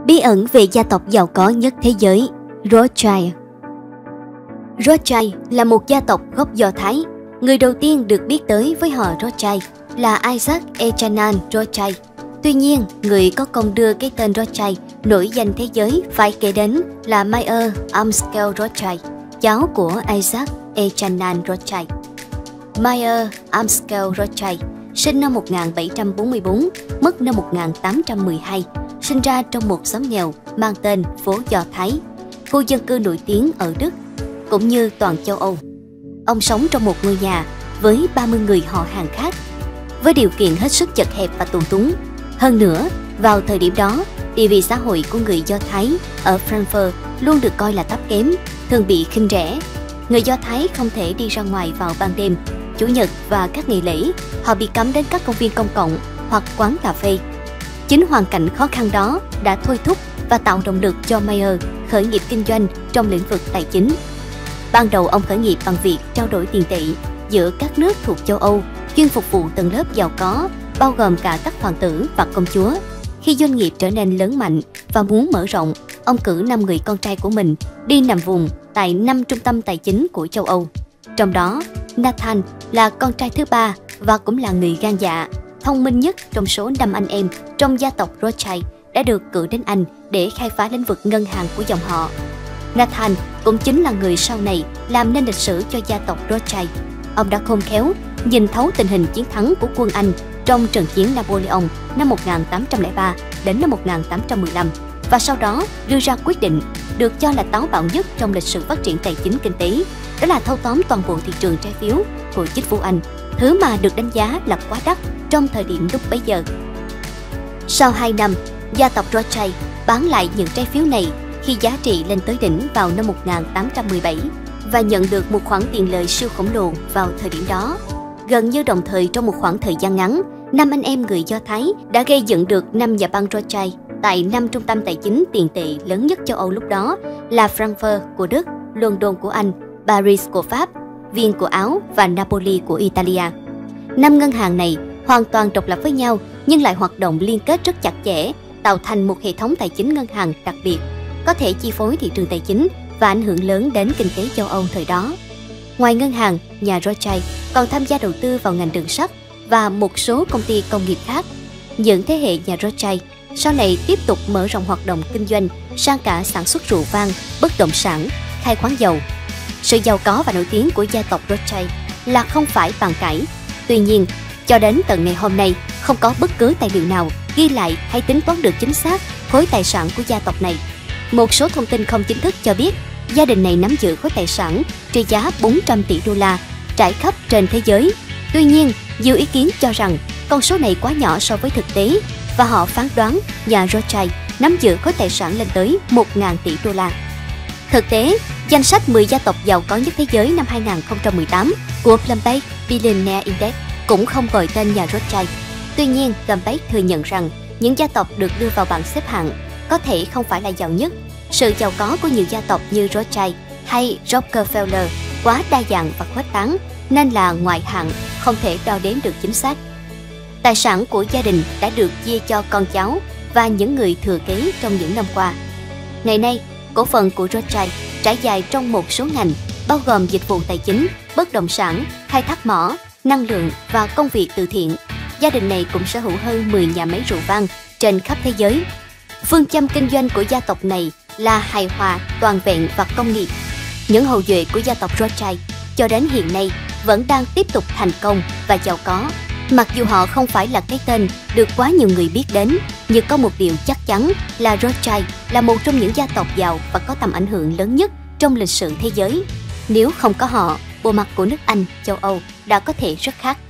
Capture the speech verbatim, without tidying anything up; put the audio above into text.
Bí ẩn về gia tộc giàu có nhất thế giới, Rothschild. Rothschild là một gia tộc gốc Do Thái. Người đầu tiên được biết tới với họ Rothschild là Isaac Echanan Rothschild. Tuy nhiên, người có công đưa cái tên Rothschild nổi danh thế giới phải kể đến là Mayer Amschel Rothschild, cháu của Isaac Echanan Rothschild. Mayer Amschel Rothschild sinh năm một nghìn bảy trăm bốn mươi tư, mất năm một nghìn tám trăm mười hai, sinh ra trong một xóm nghèo mang tên phố Do Thái, khu dân cư nổi tiếng ở Đức, cũng như toàn châu Âu. Ông sống trong một ngôi nhà với ba mươi người họ hàng khác, với điều kiện hết sức chật hẹp và tù túng. Hơn nữa, vào thời điểm đó, địa vị xã hội của người Do Thái ở Frankfurt luôn được coi là thấp kém, thường bị khinh rẻ. Người Do Thái không thể đi ra ngoài vào ban đêm, chủ nhật và các ngày lễ. Họ bị cấm đến các công viên công cộng hoặc quán cà phê. Chính hoàn cảnh khó khăn đó đã thôi thúc và tạo động lực cho Mayer khởi nghiệp kinh doanh trong lĩnh vực tài chính. Ban đầu ông khởi nghiệp bằng việc trao đổi tiền tệ giữa các nước thuộc châu Âu, chuyên phục vụ tầng lớp giàu có, bao gồm cả các hoàng tử và công chúa. Khi doanh nghiệp trở nên lớn mạnh và muốn mở rộng, ông cử năm người con trai của mình đi nằm vùng tại năm trung tâm tài chính của châu Âu. Trong đó, Nathan là con trai thứ ba và cũng là người gan dạ, thông minh nhất trong số năm anh em trong gia tộc Rothschild đã được cử đến Anh để khai phá lĩnh vực ngân hàng của dòng họ. Nathan cũng chính là người sau này làm nên lịch sử cho gia tộc Rothschild. Ông đã khôn khéo nhìn thấu tình hình chiến thắng của quân Anh trong trận chiến Napoleon năm một nghìn tám trăm lẻ ba đến năm một nghìn tám trăm mười lăm và sau đó đưa ra quyết định được cho là táo bạo nhất trong lịch sử phát triển tài chính kinh tế, đó là thâu tóm toàn bộ thị trường trái phiếu của chính phủ Anh, thứ mà được đánh giá là quá đắt trong thời điểm lúc bấy giờ. Sau hai năm, gia tộc Rothschild bán lại những trái phiếu này khi giá trị lên tới đỉnh vào năm một nghìn tám trăm mười bảy và nhận được một khoản tiền lời siêu khổng lồ vào thời điểm đó. Gần như đồng thời trong một khoảng thời gian ngắn, năm anh em người Do Thái đã gây dựng được năm nhà băng Rothschild tại năm trung tâm tài chính tiền tệ lớn nhất châu Âu lúc đó là Frankfurt của Đức, London của Anh, Paris của Pháp, Viên của Áo và Napoli của Italia. Năm ngân hàng này hoàn toàn độc lập với nhau nhưng lại hoạt động liên kết rất chặt chẽ, tạo thành một hệ thống tài chính ngân hàng đặc biệt, có thể chi phối thị trường tài chính và ảnh hưởng lớn đến kinh tế châu Âu thời đó. Ngoài ngân hàng, nhà Rothschild còn tham gia đầu tư vào ngành đường sắt và một số công ty công nghiệp khác. Những thế hệ nhà Rothschild sau này tiếp tục mở rộng hoạt động kinh doanh sang cả sản xuất rượu vang, bất động sản, khai khoáng dầu. Sự giàu có và nổi tiếng của gia tộc Rothschild là không phải bàn cãi. Tuy nhiên, cho đến tận ngày hôm nay, không có bất cứ tài liệu nào ghi lại hay tính toán được chính xác khối tài sản của gia tộc này. Một số thông tin không chính thức cho biết gia đình này nắm giữ khối tài sản trị giá bốn trăm tỷ đô la trải khắp trên thế giới. Tuy nhiên, nhiều ý kiến cho rằng con số này quá nhỏ so với thực tế và họ phán đoán nhà Rothschild nắm giữ khối tài sản lên tới một nghìn tỷ đô la. Thực tế, danh sách mười gia tộc giàu có nhất thế giới năm hai nghìn không trăm mười tám của Bloomberg Billionaire Index cũng không gọi tên nhà Rothschild. Tuy nhiên, Bloomberg thừa nhận rằng những gia tộc được đưa vào bảng xếp hạng có thể không phải là giàu nhất. Sự giàu có của nhiều gia tộc như Rothschild hay Rockefeller quá đa dạng và khuếch tán nên là ngoại hạng, không thể đo đếm được chính xác. Tài sản của gia đình đã được chia cho con cháu và những người thừa kế trong những năm qua. Ngày nay, cổ phần của Rothschild trải dài trong một số ngành, bao gồm dịch vụ tài chính, bất động sản, khai thác mỏ, năng lượng và công việc từ thiện. Gia đình này cũng sở hữu hơn mười nhà máy rượu vang trên khắp thế giới. Phương châm kinh doanh của gia tộc này là hài hòa, toàn vẹn và công nghiệp. Những hậu duệ của gia tộc Rothschild cho đến hiện nay vẫn đang tiếp tục thành công và giàu có. Mặc dù họ không phải là cái tên được quá nhiều người biết đến, nhưng có một điều chắc chắn là Rothschild là một trong những gia tộc giàu và có tầm ảnh hưởng lớn nhất trong lịch sử thế giới. Nếu không có họ, bộ mặt của nước Anh, châu Âu đã có thể rất khác.